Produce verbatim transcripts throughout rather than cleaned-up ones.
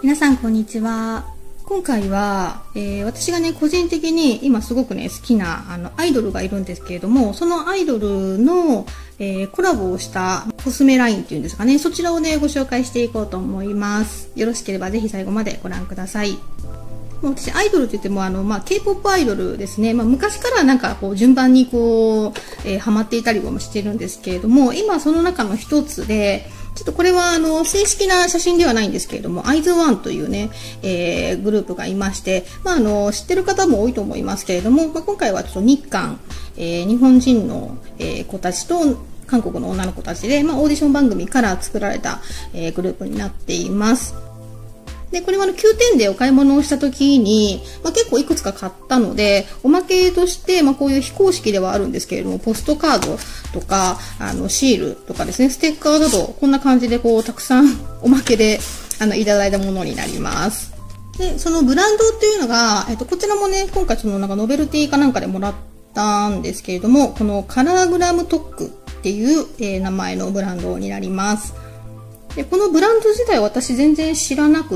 皆さんこんにちは。今回は、えー、私がね個人的に今すごくね好きなあのアイドルがいるんですけれども、そのアイドルの、えー、コラボをしたコスメラインっていうんですかね、そちらをねご紹介していこうと思います。よろしければぜひ最後までご覧ください。もう私アイドルって言ってもあの、まあ、ケーポップ アイドルですね、まあ、昔からなんかこう順番にこう、えー、ハマっていたりもしてるんですけれども、今その中の一つでちょっとこれはあの正式な写真ではないんですけれども、アイズワンというね、えー、グループがいまして、まあ、あの知ってる方も多いと思いますけれども、まあ、今回はちょっと日韓、えー、日本人の、えー、子たちと韓国の女の子たちで、まあ、オーディション番組から作られた、えー、グループになっています。でこれはあのきゅうてんでお買い物をした時に、まあ、結構いくつか買ったので、おまけとして、まあ、こういう非公式ではあるんですけれども、ポストカードとかあのシールとかですね、ステッカーなどこんな感じでこうたくさんおまけであのいただいたものになります。でそのブランドっていうのが、えっと、こちらもね今回そのなんかノベルティかなんかでもらったんですけれども、このカラーグラムトックっていう、えー、名前のブランドになります。でこのブランド自体は私全然知らなくって、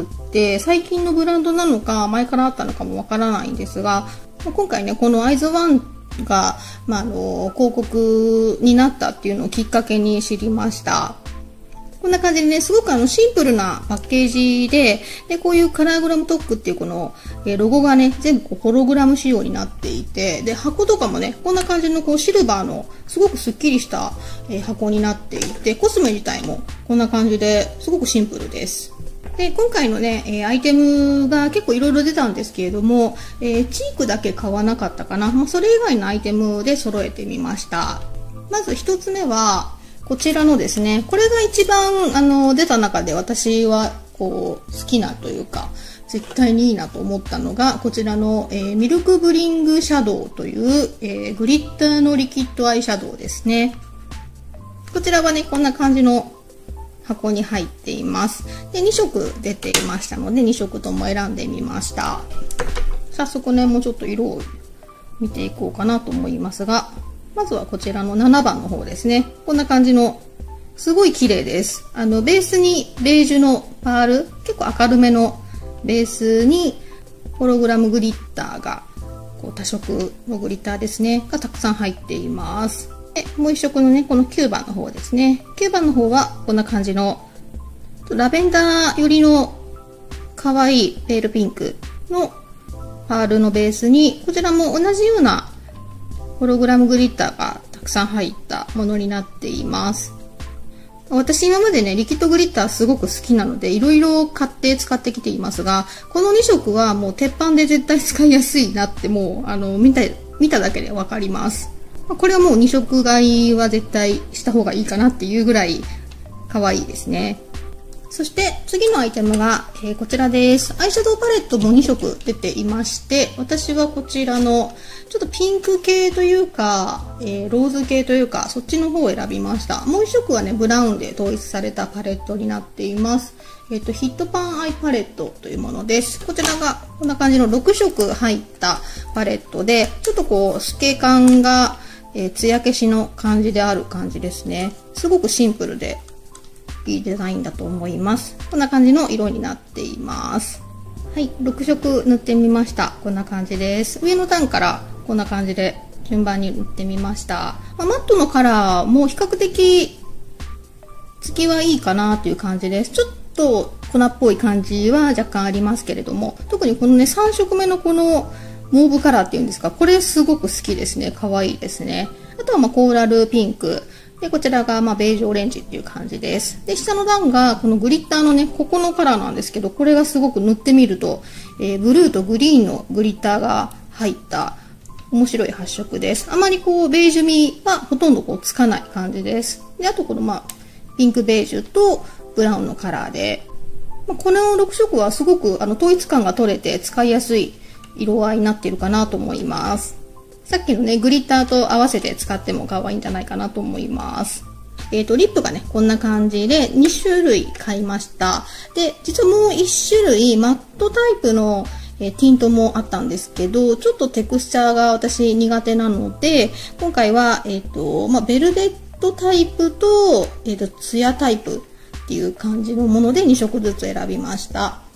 最近のブランドなのか前からあったのかもわからないんですが、今回ねこのアイズワンが、まあ、あの広告になったっていうのをきっかけに知りました。こんな感じでね、すごくあのシンプルなパッケージで、でこういうカラーグラムトックっていうこの、えー、ロゴがね全部こうホログラム仕様になっていて、で箱とかもねこんな感じのこうシルバーのすごくすっきりした、えー、箱になっていて、コスメ自体もこんな感じですごくシンプルです。で今回のね、えー、アイテムが結構いろいろ出たんですけれども、えー、チークだけ買わなかったかな、まあ、それ以外のアイテムで揃えてみました。まずひとつめはこちらのですね、これが一番あの出た中で私はこう好きなというか絶対にいいなと思ったのがこちらの、えー、ミルクブリングシャドウという、えー、グリッターのリキッドアイシャドウですね。こちらはねこんな感じの箱に入っています。でにしょく出ていましたのでにしょくとも選んでみました。早速ねもうちょっと色を見ていこうかなと思いますが、まずはこちらのななばんの方ですね。こんな感じのすごい綺麗です。あのベースにベージュのパール、結構明るめのベースにホログラムグリッターがこう多色のグリッターですねがたくさん入っています。でもう一色のねこのきゅうばんの方ですね。きゅうばんの方はこんな感じのラベンダー寄りの可愛いペールピンクのパールのベースに、こちらも同じようなホログラムグリッターがたくさん入ったものになっています。私今までねリキッドグリッターすごく好きなのでいろいろ買って使ってきていますが、このにしょくはもう鉄板で絶対使いやすいなってもうあの見た見ただけで分かります。これはもうにしょく買いは絶対した方がいいかなっていうぐらい可愛いですね。そして次のアイテムが、えー、こちらです。アイシャドウパレットもにしょく出ていまして、私はこちらのちょっとピンク系というか、えー、ローズ系というかそっちの方を選びました。もういっしょくはねブラウンで統一されたパレットになっています。えーと、ヒットパンアイパレットというものです。こちらがこんな感じのろくしょく入ったパレットで、ちょっとこう透け感が、えー、艶消しの感じである感じですね。すごくシンプルでいいデザインだと思います。こんな感じの色になっています。はい、ろくしょく塗ってみました。こんな感じです。上の段からこんな感じで順番に塗ってみました。まあ、マットのカラーも比較的つきはいいかなという感じです。ちょっと粉っぽい感じは若干ありますけれども、特にこのねさんしょくめのこのモーブカラーっていうんですか、これすごく好きですね。可愛いですね。あとはまあコーラルピンクで、こちらがまあベージュオレンジっていう感じです。で、下の段がこのグリッターのね、ここのカラーなんですけど、これがすごく塗ってみると、えー、ブルーとグリーンのグリッターが入った面白い発色です。あまりこう、ベージュ味はほとんどこうつかない感じです。で、あとこのまあ、ピンクベージュとブラウンのカラーで、まあ、このろくしょくはすごくあの統一感が取れて使いやすい色合いになっているかなと思います。さっきのね、グリッターと合わせて使っても可愛いんじゃないかなと思います。えっと、リップがね、こんな感じでにしゅるい買いました。で、実はもういっしゅるいマットタイプのえティントもあったんですけど、ちょっとテクスチャーが私苦手なので、今回は、えっと、まあ、ベルベットタイプと、えっと、ツヤタイプっていう感じのものでにしょくずつ選びました。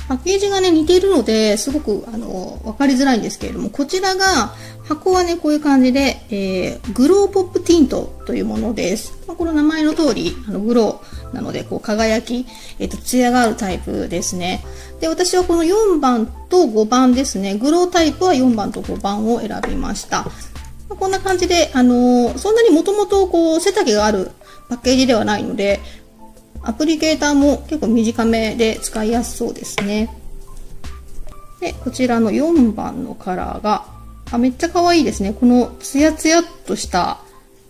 パッケージがね、似ているので、すごく、あの、わかりづらいんですけれども、こちらが、箱はね、こういう感じで、えー、グローポップティントというものです。まあ、この名前の通り、あの、グローなので、こう、輝き、えっと、艶があるタイプですね。で、私はこのよんばんとごばんですね。グロータイプはよんばんとごばんを選びました。まあ、こんな感じで、あのー、そんなにもともと、こう、背丈があるパッケージではないので、アプリケーターも結構短めで使いやすそうですね。で、こちらのよんばんのカラーが、あ、めっちゃ可愛いですね。このツヤツヤっとした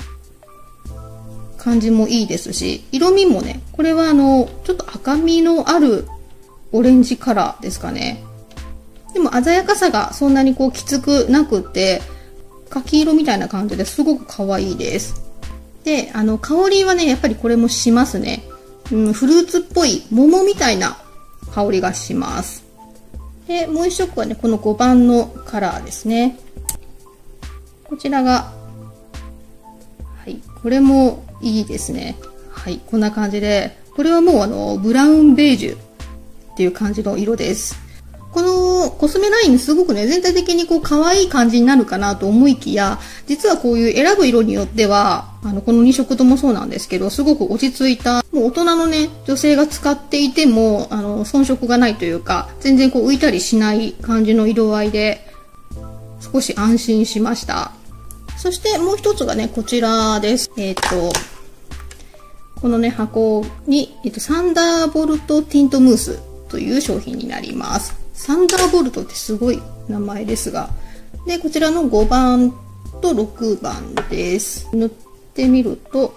感じもいいですし、色味もね、これはあの、ちょっと赤みのあるオレンジカラーですかね。でも鮮やかさがそんなにこうきつくなくって、柿色みたいな感じですごく可愛いです。で、あの、香りはね、やっぱりこれもしますね。うん、フルーツっぽい桃みたいな香りがします。で、もう一色はね、このごばんのカラーですね。こちらが、はい、これもいいですね。はい、こんな感じで、これはもうあの、ブラウンベージュっていう感じの色です。このコスメラインすごくね、全体的にこう可愛い感じになるかなと思いきや、実はこういう選ぶ色によっては、あの、このに色ともそうなんですけど、すごく落ち着いた、もう大人のね、女性が使っていても、あの、遜色がないというか、全然こう浮いたりしない感じの色合いで、少し安心しました。そしてもう一つがね、こちらです。えっと、このね、箱に、えっと、サンダーボルトティントムースという商品になります。サンダーボルトってすごい名前ですが。で、こちらのごばんとろくばんです。塗ってみると、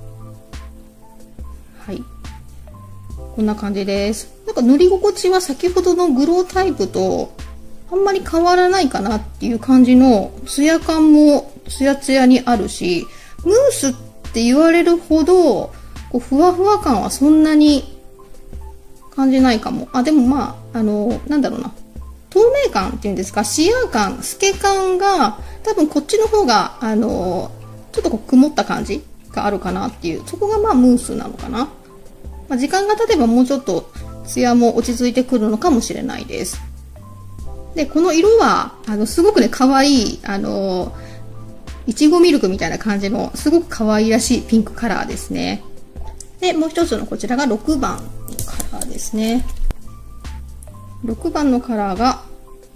はい。こんな感じです。なんか塗り心地は先ほどのグロータイプとあんまり変わらないかなっていう感じのツヤ感もツヤツヤにあるし、ムースって言われるほどこうふわふわ感はそんなに感じないかも。あ、でもまあ、あの、なんだろうな。透明感っていうんですか、シアー感、透け感が、多分こっちの方が、あの、ちょっとこう曇った感じがあるかなっていう、そこがまあムースなのかな。まあ、時間が経てばもうちょっとツヤも落ち着いてくるのかもしれないです。で、この色は、あの、すごくね、可愛い、あの、いちごミルクみたいな感じの、すごく可愛らしいピンクカラーですね。で、もう一つのこちらがろくばんのカラーですね。ろくばんのカラーが、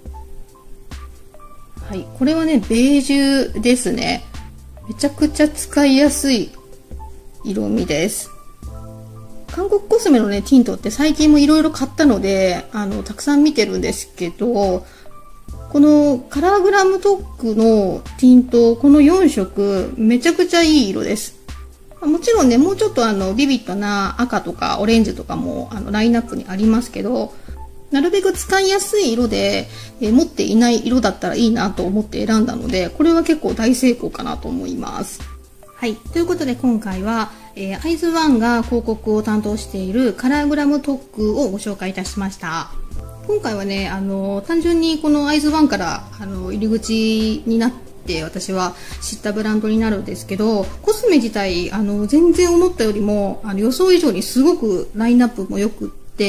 はい、これはね、ベージュですね。めちゃくちゃ使いやすい色味です。韓国コスメのね、ティントって最近もいろいろ買ったので、あの、たくさん見てるんですけど、このカラーグラムトックのティント、このよん色、めちゃくちゃいい色です。もちろんね、もうちょっとあの、ビビッドな赤とかオレンジとかもあのラインナップにありますけど、なるべく使いやすい色で、えー、持っていない色だったらいいなと思って選んだので、これは結構大成功かなと思います。はい。ということで今回は、えー、アイズワンが広告を担当しているカラーグラムトックをご紹介いたしました。今回はね、あの、単純にこのアイズワンから、あの、入り口になって私は知ったブランドになるんですけど、コスメ自体、あの、全然思ったよりも、あの、予想以上にすごくラインナップも良くって、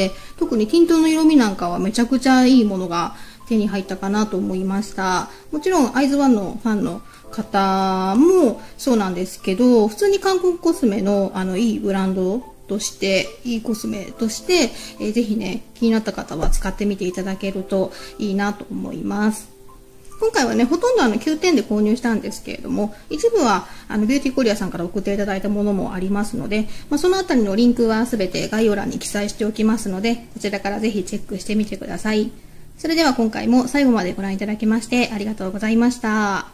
特にティントの色味なんかはめちゃくちゃいいものが手に入ったかなと思いました。もちろん、アイズワンのファンの方もそうなんですけど、普通に韓国コスメの、あの、いいブランドとして、いいコスメとして、えー、ぜひね、気になった方は使ってみていただけるといいなと思います。今回はね、ほとんどあのきゅうてんで購入したんですけれども、一部はあのビューティーコリアさんから送っていただいたものもありますので、まあ、そのあたりのリンクはすべて概要欄に記載しておきますので、こちらからぜひチェックしてみてください。それでは今回も最後までご覧いただきましてありがとうございました。